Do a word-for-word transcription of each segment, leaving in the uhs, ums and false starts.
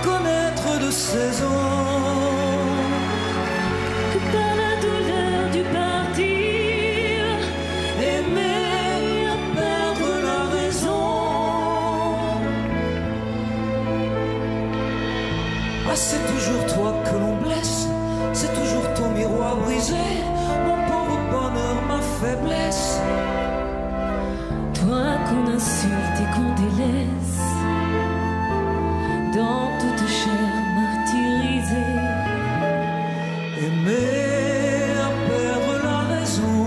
connaître de saison que par la douleur du partir, aimer à perdre la raison. Ah, c'est toujours toi que l'on blesse, c'est toujours ton miroir brisé, mon pauvre bonheur, ma faiblesse. toi qu'on insulte et qu'on délaisse, dans toute chair martyrisée. Aimer à perdre la raison,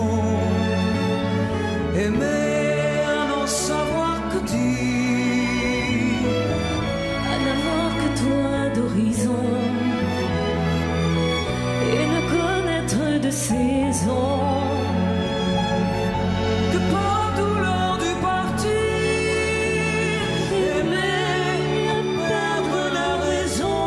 aimer à n'en savoir que dire, À n'avoir que toi d'horizon et ne connaître de saison que par douleur du partir, aimer à perdre la raison.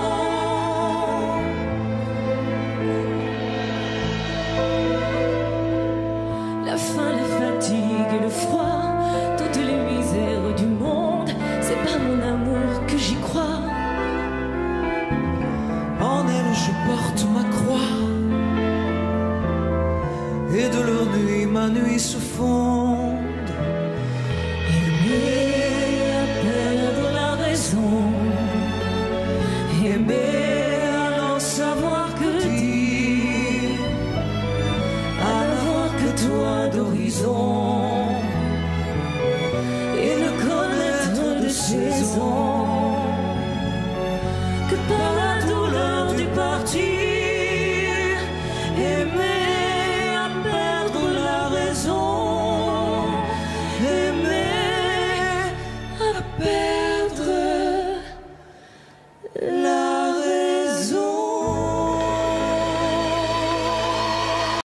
la faim, la fatigue et le froid, toutes les misères du monde, c'est par mon amour que j'y crois. En elle je porte ma croix, et de leur nuit ma nuit se fonde. Aimer à perdre la raison, Aimer à n'en savoir que dire, à n'avoir que toi d'horizon, et ne connaître de saison que par